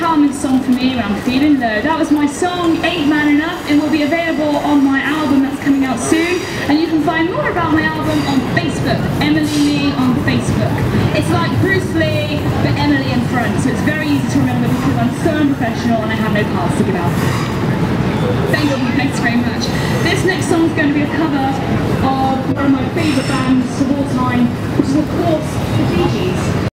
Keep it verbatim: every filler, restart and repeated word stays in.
calming song for me when I'm feeling low. That was my song, Ain't Man Enough. It will be available on my album that's coming out soon. And you can find more about my album on Facebook, Emily Lee on Facebook. It's like Bruce Lee, but Emily in front, so it's very easy to remember because I'm so unprofessional and I have no cards to give out. Thank you, thanks very much. This next song is going to be a cover of one of my favourite bands of all time, which is of course the Bee Gees.